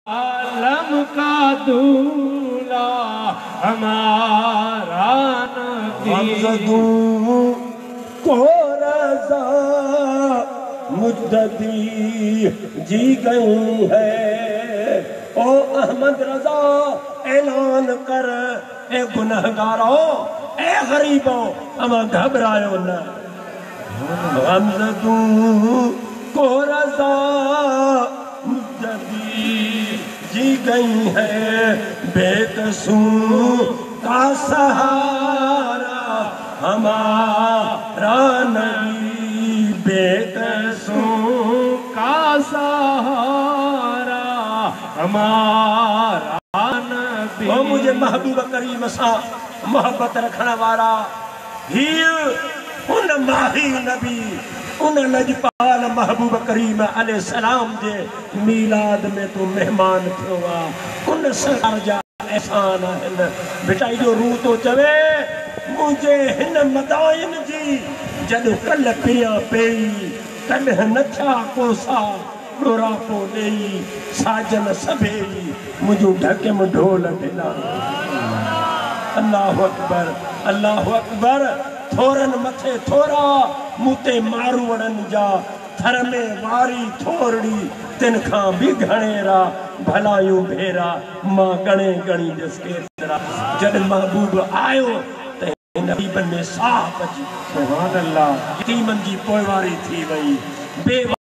आलम का दूल्हा हमारा नबी को रज़ा मुद्दती जी गई है। ओ अहमद रज़ा ऐलान कर, ए गुनहगारों, ए गरीबों, अमा घबरायो न। गमज़दू को रज़ा मुद्दती जी गई है। बेकसू का सहारा हमारा नबी, बेकसू का सहारा हमारा नबी। वो मुझे महबूब करीम सा मोहब्बत रखने वाला ही उन माही नबी, उन लजपाल महबूब करीम अलैहि सलाम जे मीलाद में तू मेहमान थियो आ। उन सरकार जा एहसान आहिनि। बेटा जो रू तो चवे मुझे हिन मदाइन जी जॾहिं कल पिया पई, कॾहिं न थिया कोसा ॾोरापो ॾेई, साजन सभेई मुंहिंजूं ढके में ढोल ढिला। अल्लाहु अकबर, अल्लाहु अकबर। थोरन मथे थोरा मूते मारूड़न जा, थर में वारी थोरड़ी तिन खां भी घणेरा। भलायूं भेरा मां गणे गणी जस केतरा। जॾहिं महबूब आयो त नबीबन में साह पची। सुभान अल्लाह। यतीमन जी पोइवारी थी वई।